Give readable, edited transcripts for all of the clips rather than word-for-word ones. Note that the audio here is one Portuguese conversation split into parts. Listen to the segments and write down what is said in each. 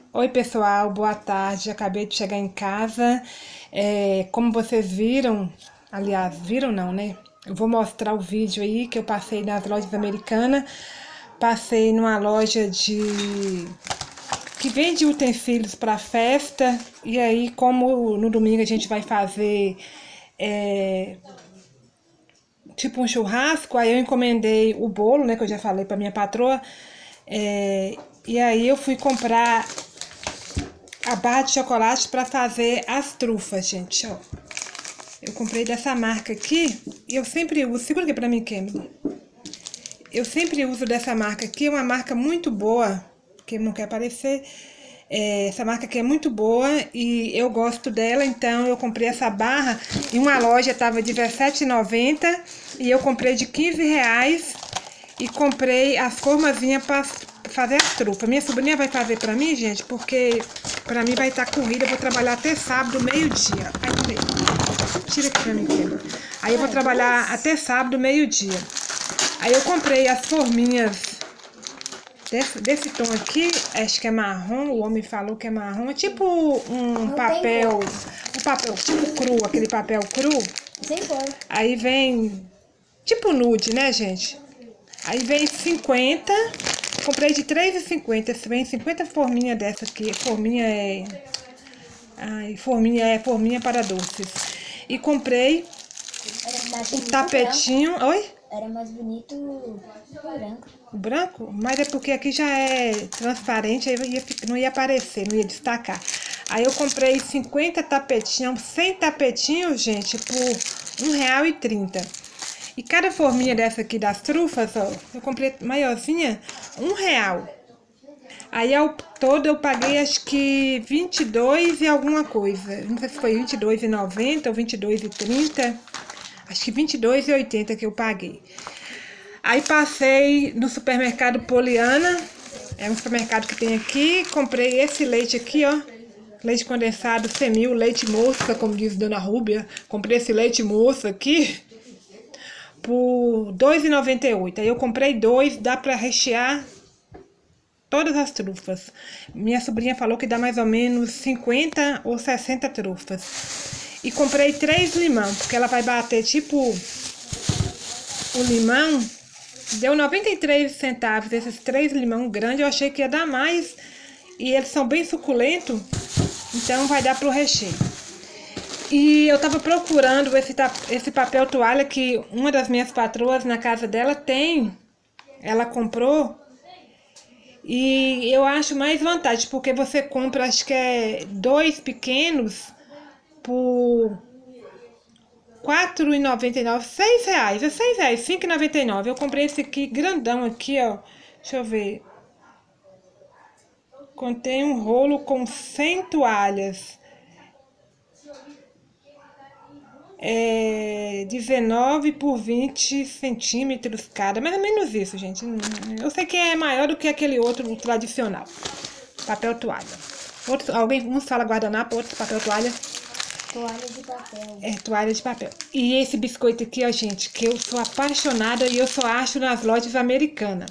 Oi pessoal, boa tarde. Acabei de chegar em casa. Como vocês viram, aliás, viram não, né? Eu vou mostrar o vídeo aí que eu passei nas lojas americanas. Passei numa loja que vende utensílios para festa. E aí, como no domingo a gente vai fazer tipo um churrasco, aí eu encomendei o bolo, né? Que eu já falei para minha patroa. E aí eu fui comprar a barra de chocolate para fazer as trufas, gente, ó. Eu comprei dessa marca aqui e eu sempre uso, segura aqui pra mim, Kemily. Eu sempre uso dessa marca aqui, é uma marca muito boa, que não quer aparecer. Essa marca aqui é muito boa e eu gosto dela, então eu comprei essa barra. Em uma loja tava de R$17,90 e eu comprei de R$15 e comprei as formazinhas para fazer as trufas. Minha sobrinha vai fazer pra mim, gente, porque pra mim vai estar corrida. Eu vou trabalhar até sábado, meio-dia. Tira aqui pra mim, Kemily. Aí eu vou trabalhar até sábado, meio-dia. Aí eu comprei as forminhas desse tom aqui, acho que é marrom, o homem falou que é marrom. É tipo um papel tipo cru, aquele papel cru. Sem cor. Aí vem tipo nude, né, gente? Aí vem 50, comprei de R$3,50, vem 50 forminhas dessa aqui. Forminha para doces. E comprei o tapetinho. Oi? Era mais bonito o branco. O branco? Mas é porque aqui já é transparente, aí não ia aparecer, não ia destacar. Aí eu comprei 50 tapetinhos, 100 tapetinhos, gente, por R$1,30. E cada forminha dessa aqui das trufas, ó, eu comprei maiorzinha, R$1. Aí ao todo eu paguei acho que 22 e alguma coisa. Não sei se foi 22,90 ou 22,30. Acho que 22,80 que eu paguei. Aí passei no supermercado Poliana. É um supermercado que tem aqui. Comprei esse leite aqui, ó. Leite condensado Semil, leite moça, como diz Dona Rúbia. Comprei esse leite moça aqui por R$2,98. Aí eu comprei 2, dá pra rechear todas as trufas. Minha sobrinha falou que dá mais ou menos 50 ou 60 trufas. E comprei 3 limão, porque ela vai bater tipo o limão. Deu 93 centavos esses 3 limão grandes. Eu achei que ia dar mais. E eles são bem suculentos. Então vai dar pro recheio. E eu tava procurando esse papel toalha que uma das minhas patroas na casa dela tem. Ela comprou. E eu acho mais vantagem, porque você compra, acho que é 2 pequenos por R$4,99, R$6, é R$6, R$5,99. Eu comprei esse aqui, grandão aqui, ó, deixa eu ver. Contém um rolo com 100 toalhas. 19 por 20 centímetros cada, mais ou menos isso, gente. Eu sei que é maior do que aquele outro tradicional, papel toalha. Uns fala guardanapo, outros papel toalha. Toalha de papel. Toalha de papel. E esse biscoito aqui, ó, gente, que eu sou apaixonada e eu só acho nas lojas americanas.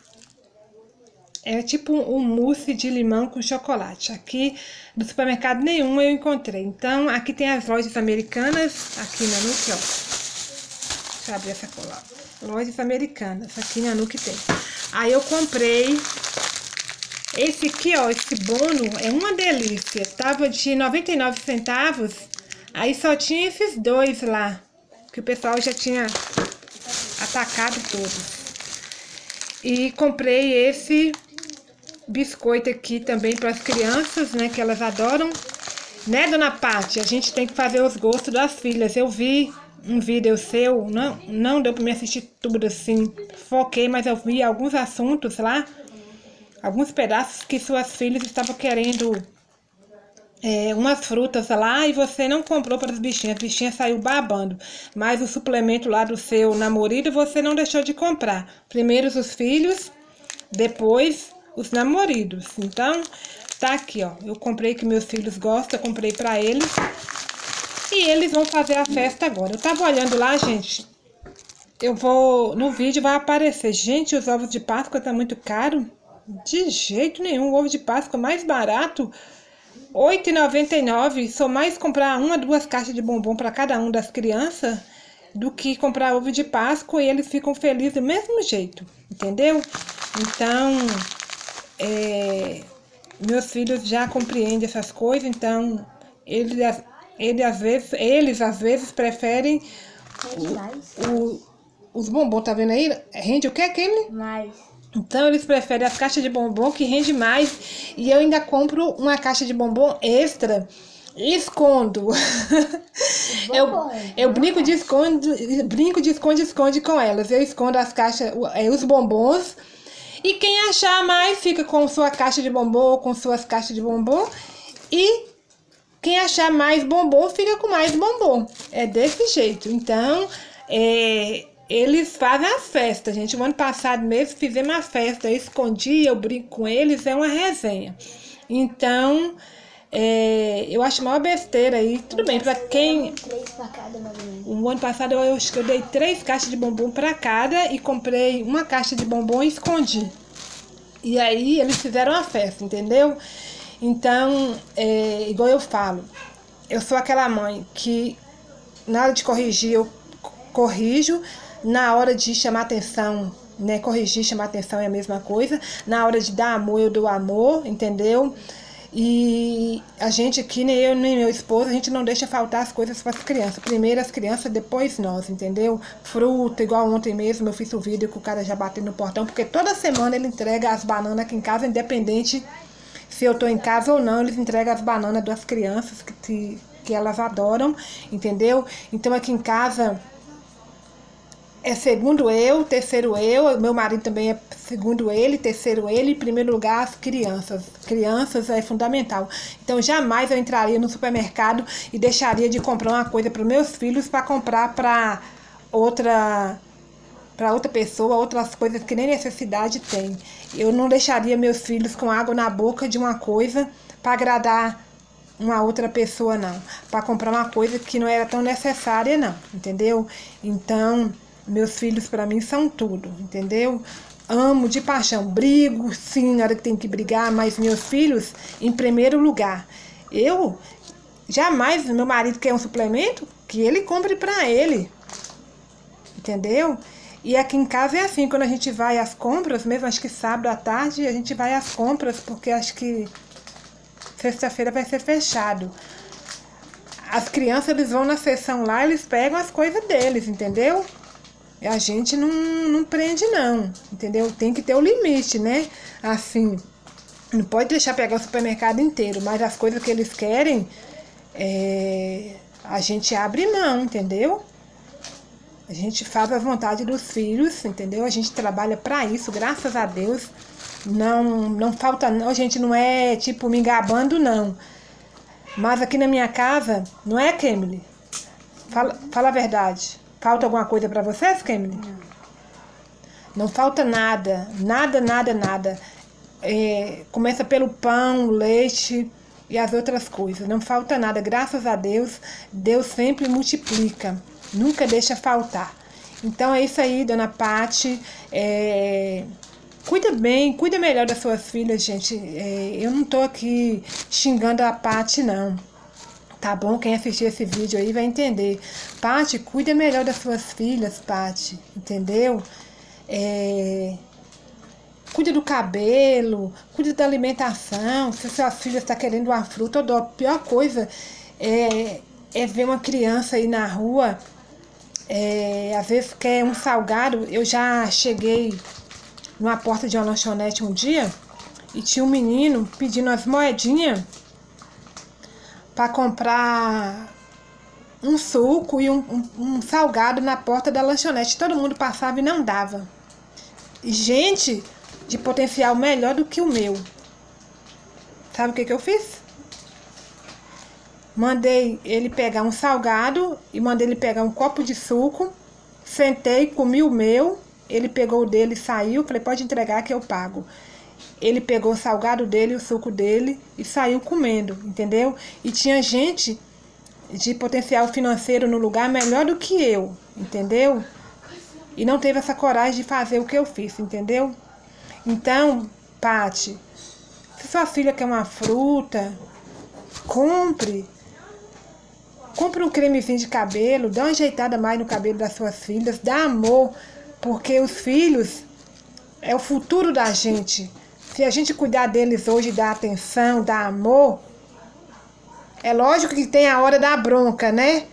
É tipo um mousse de limão com chocolate. Aqui no supermercado nenhum eu encontrei. Então aqui tem as lojas americanas. Aqui na Nuke, ó. Deixa eu abrir essa cola. Lojas americanas. Aqui na Nuke tem. Aí eu comprei esse aqui, ó. Esse bono é uma delícia. Tava de 99 centavos. Aí só tinha esses 2 lá. Que o pessoal já tinha atacado todos. E comprei esse biscoito aqui também para as crianças, né, que elas adoram. Né, Dona Paty? A gente tem que fazer os gostos das filhas. Eu vi um vídeo seu, não deu para me assistir tudo assim, foquei, mas eu vi alguns assuntos lá, alguns pedaços que suas filhas estavam querendo umas frutas lá e você não comprou para as bichinhas saiu babando. Mas o suplemento lá do seu namorado você não deixou de comprar. Primeiro os filhos, depois os namoridos. Então, tá aqui, ó. Eu comprei que meus filhos gostam, comprei pra eles. E eles vão fazer a festa agora. Eu tava olhando lá, gente. No vídeo vai aparecer. Gente, os ovos de Páscoa tá muito caro. De jeito nenhum. O ovo de Páscoa mais barato, R$ 8,99. Sou mais comprar 1 a 2 caixas de bombom para cada um das crianças do que comprar ovo de Páscoa e eles ficam felizes do mesmo jeito, entendeu? Então, meus filhos já compreendem essas coisas, então eles às vezes preferem Rende mais. os bombons, tá vendo aí? Rende o quê, Kimberly? Mais. Então eles preferem as caixas de bombom que rende mais e eu ainda compro uma caixa de bombom extra e escondo. Eu brinco de esconde com elas. Eu escondo as caixas, os bombons. E quem achar mais fica com sua caixa de bombom ou com suas caixas de bombom. E quem achar mais bombom fica com mais bombom. É desse jeito. Então, eles fazem as festas, gente. O ano passado mesmo fizemos uma festa. Eu escondi, eu brinco com eles, é uma resenha. Então, eu acho maior besteira aí. Tudo bem, pra quem... 3 pra cada, mais ou menos. O ano passado eu acho que eu dei 3 caixas de bombom pra cada e comprei uma caixa de bombom e escondi. E aí eles fizeram a festa, entendeu? Então, igual eu falo, eu sou aquela mãe que na hora de corrigir eu corrijo, na hora de chamar atenção, né? Corrigir, chamar atenção é a mesma coisa. Na hora de dar amor, eu dou amor, entendeu? E a gente aqui, nem eu nem meu esposo, a gente não deixa faltar as coisas para as crianças. Primeiro as crianças, depois nós, entendeu? Fruta, igual ontem mesmo eu fiz o vídeo que o cara já bateu no portão, porque toda semana ele entrega as bananas aqui em casa, independente se eu tô em casa ou não, eles entregam as bananas das crianças que elas adoram, entendeu? Então aqui em casa é segundo eu, terceiro eu, meu marido também é segundo ele, terceiro ele, em primeiro lugar as crianças. Crianças é fundamental. Então jamais eu entraria no supermercado e deixaria de comprar uma coisa para meus filhos para comprar para outra pessoa, outras coisas que nem necessidade tem. Eu não deixaria meus filhos com água na boca de uma coisa para agradar uma outra pessoa, não. Para comprar uma coisa que não era tão necessária, não. Entendeu? Então, meus filhos para mim são tudo, entendeu? Amo de paixão, brigo, sim, na hora que tem que brigar, mas meus filhos em primeiro lugar. Eu jamais, meu marido quer um suplemento, que ele compre para ele, entendeu? E aqui em casa é assim, quando a gente vai às compras, mesmo acho que sábado à tarde, a gente vai às compras, porque acho que sexta-feira vai ser fechado. As crianças, eles vão na seção lá, eles pegam as coisas deles, entendeu? E a gente não prende não, entendeu? Tem que ter o limite, né? Assim, não pode deixar pegar o supermercado inteiro, mas as coisas que eles querem, a gente abre mão, entendeu? A gente faz a vontade dos filhos, entendeu? A gente trabalha para isso, graças a Deus. Não falta, não, a gente não é tipo me gabando, não. Mas aqui na minha casa, não é, Kemily? Fala a verdade. Falta alguma coisa para vocês, Kemily? Não falta nada, nada. Começa pelo pão, leite e as outras coisas. Não falta nada, graças a Deus. Deus sempre multiplica, nunca deixa faltar. Então é isso aí, dona Pati. Cuida melhor das suas filhas, gente. Eu não tô aqui xingando a Pati, não. Tá bom? Quem assistir esse vídeo aí vai entender. Pati, cuida melhor das suas filhas, Pati. Entendeu? Cuida do cabelo, cuida da alimentação. Se sua filha está querendo uma fruta, a pior coisa é ver uma criança aí na rua, às vezes quer um salgado. Eu já cheguei numa porta de uma lanchonete um dia e tinha um menino pedindo as moedinhas para comprar um suco e um salgado na porta da lanchonete. Todo mundo passava e não dava. E gente de potencial melhor do que o meu. Sabe o que eu fiz? Mandei ele pegar um salgado e mandei ele pegar um copo de suco. Sentei, comi o meu. Ele pegou o dele e saiu. Falei, pode entregar que eu pago. Ele pegou o salgado dele, o suco dele e saiu comendo, entendeu? E tinha gente de potencial financeiro no lugar melhor do que eu, entendeu? E não teve essa coragem de fazer o que eu fiz, entendeu? Então, Pati, se sua filha quer uma fruta, compre um cremezinho de cabelo, dá uma ajeitada mais no cabelo das suas filhas, dá amor, porque os filhos é o futuro da gente. Se a gente cuidar deles hoje, dar atenção, dar amor, é lógico que tem a hora da bronca, né?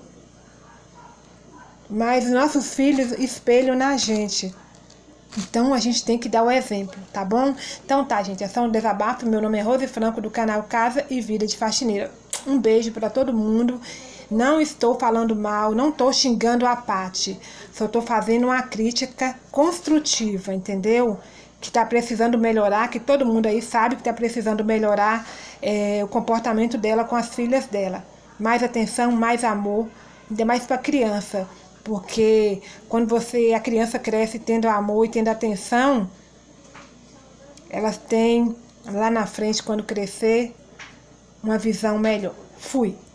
Mas nossos filhos espelham na gente. Então a gente tem que dar o exemplo, tá bom? Então tá, gente, é só um desabafo. Meu nome é Rose Franco, do canal Casa e Vida de Faxineira. Um beijo pra todo mundo. Não estou falando mal, não estou xingando a Pati. Só estou fazendo uma crítica construtiva, entendeu? Que tá precisando melhorar, que todo mundo aí sabe que tá precisando melhorar o comportamento dela com as filhas dela. Mais atenção, mais amor, ainda mais pra criança. Porque quando a criança cresce tendo amor e tendo atenção, elas têm lá na frente, quando crescer, uma visão melhor. Fui.